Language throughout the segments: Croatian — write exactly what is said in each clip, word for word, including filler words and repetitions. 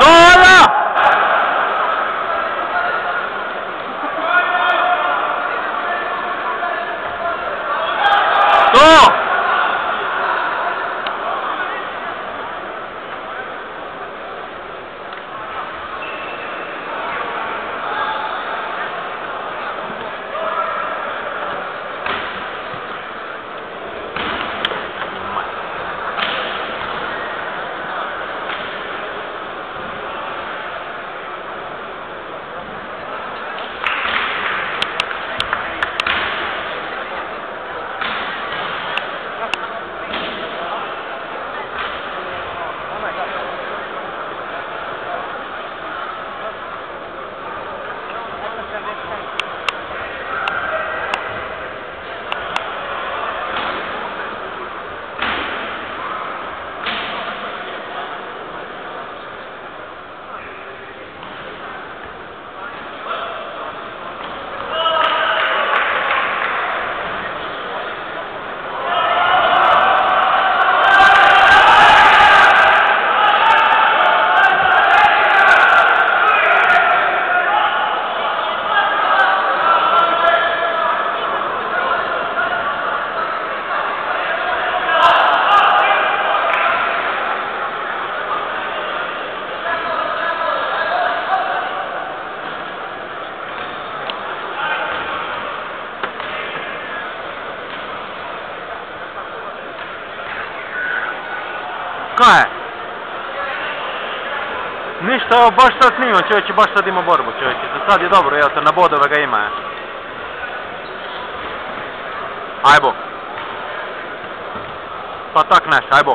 Gola! To! Kaj je? Ništa, evo baš sad snimam čovječe, baš sad ima borbu čovječe, za sad je dobro, evo te na bodove ga ima je. Ajbo. Pa tak neš, ajbo.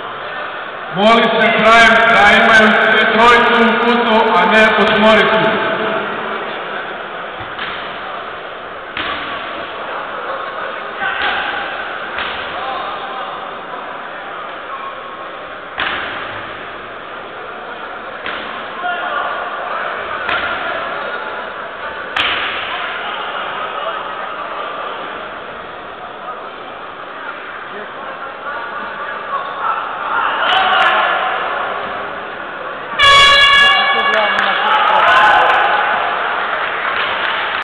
Moli se krajem da imaju svi trojicu u kutu, a ne osmoricu.